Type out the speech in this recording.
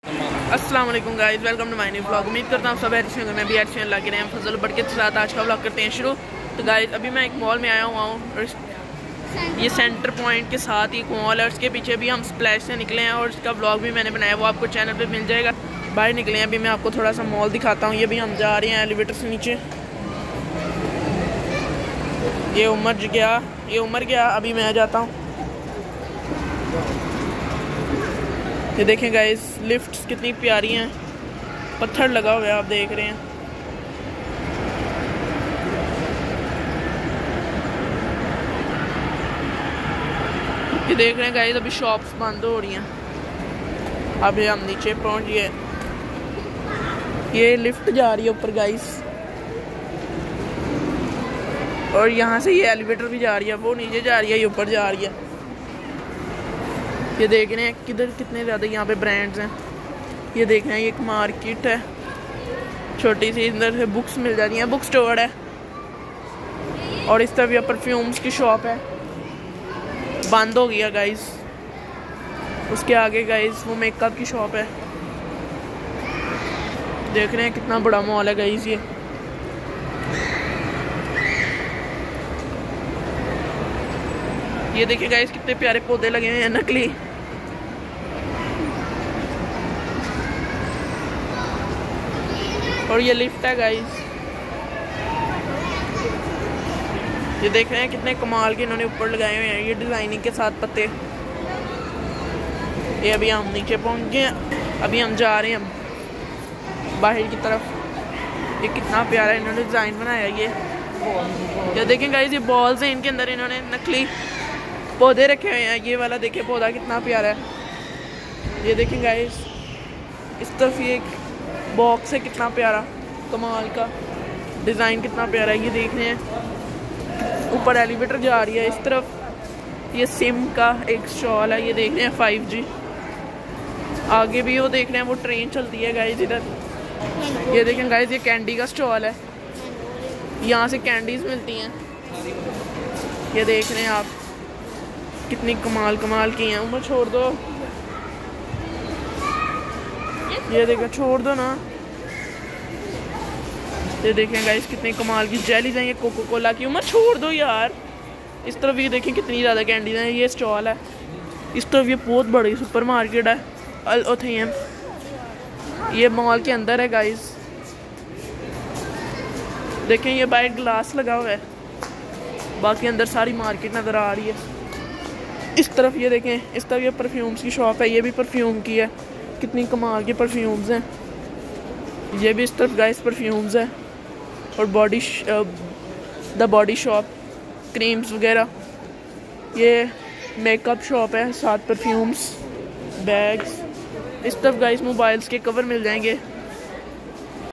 अस्सलाम वालेकुम guys, welcome to my new vlog. उम्मीद करता हूँ सब अच्छे होंगे। मैं भी अच्छे लग रहे हैं। फजल बड़के के साथ आज का व्लॉग करते हैं शुरू। तो गाइस अभी मैं एक मॉल में आया हुआ हूँ और ये सेंटर पॉइंट के साथ ही एक मॉल है। उसके पीछे भी हम स्प्लैश से निकले हैं और इसका व्लॉग भी मैंने बनाया, वो आपको चैनल पे मिल जाएगा। बाहर निकले हैं अभी, मैं आपको थोड़ा सा मॉल दिखाता हूँ। ये भी हम जा रहे हैं एलिवेटर से नीचे। ये उमर गया, अभी मैं जाता हूँ। ये देखें गाइस, लिफ्ट्स कितनी प्यारी हैं, पत्थर लगा हुआ है, आप देख रहे हैं। ये देख रहे हैं गाइस, अभी शॉप्स बंद हो रही हैं। अभी हम नीचे पहुंच गए। ये लिफ्ट जा रही है ऊपर गाइस, और यहाँ से ये एलिवेटर भी जा रही है। वो नीचे जा रही है, ये ऊपर जा रही है। ये देख रहे हैं किधर कितने ज़्यादा यहाँ पे ब्रांड्स हैं। ये देख रहे हैं, ये एक मार्केट है छोटी सी, इधर से बुक्स मिल जाती हैं, बुक स्टोर है। और इस तरफ ये परफ्यूम्स की शॉप है, बंद हो गया गाइस। उसके आगे गाइस वो मेकअप की शॉप है। देख रहे हैं कितना बड़ा मॉल है गाइस ये देखिए गाइस, कितने प्यारे पौधे लगे हुए हैं नकली। और ये लिफ्ट है गाइस। ये देख रहे हैं कितने कमाल के इन्होंने ऊपर लगाए हुए हैं, ये डिजाइनिंग के साथ पत्ते। ये अभी हम नीचे पहुंच गए हैं। अभी हम जा रहे हैं बाहर की तरफ। ये कितना प्यारा इन्होंने डिज़ाइन बनाया। ये देखें गाइस, ये बॉल्स हैं, इनके अंदर इन्होंने नकली पौधे रखे हुए हैं। ये वाला देखिए पौधा कितना प्यारा है। ये देखें गाइस, इस तरफ ये एक बॉक्स है, कितना प्यारा कमाल का डिज़ाइन, कितना प्यारा है। ये देख रहे हैं ऊपर एलिवेटर जा रही है। इस तरफ ये सिम का एक स्टॉल है। ये देख रहे हैं 5G। आगे भी वो देख रहे हैं, वो ट्रेन चलती है गाइस इधर। ये देखें गाइस, ये कैंडी का स्टॉल है, यहाँ से कैंडीज मिलती हैं। ये देख रहे हैं आप, कितनी कमाल की हैं। उम्र छोड़ दो, ये देखो, छोड़ दो ना। ये देखें गाइस, कितनी कमाल की जेलीज हैं, ये कोको कोला की। उम्र छोड़ दो यार। इस तरफ ये देखें कितनी ज़्यादा कैंडीज हैं। ये स्टॉल है, इस तरफ ये बहुत बड़ी सुपर मार्केट है अल ओथेम। ये मॉल के अंदर है गाइस। देखें ये बाहर ग्लास लगा हुआ है, बाकी अंदर सारी मार्केट नज़र आ रही है। इस तरफ ये देखें, इस तरफ ये परफ्यूम्स की शॉप है। ये भी परफ्यूम की है, कितनी कमाल के परफ्यूम्स हैं। ये भी इस तरफ गाइस परफ्यूम्स है, और द बॉडी शॉप, क्रीम्स वगैरह। ये मेकअप शॉप है, साथ परफ्यूम्स, बैग्स। इस तरफ गाइस मोबाइल्स के कवर मिल जाएंगे।